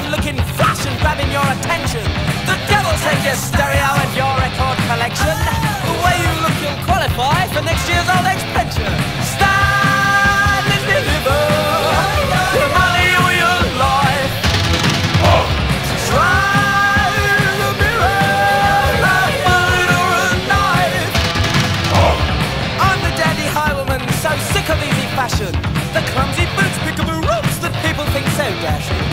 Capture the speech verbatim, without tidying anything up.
looking flash and grabbing your attention. The devil take your stereo and your record collection. The way you look, you'll qualify for next year's old age pension. Stand and deliver your money or your life. Try the mirror like murder or a knife. I'm the dandy highwayman, so sick of easy fashion. The clumsy boots, pick up the ropes that people think so dashing.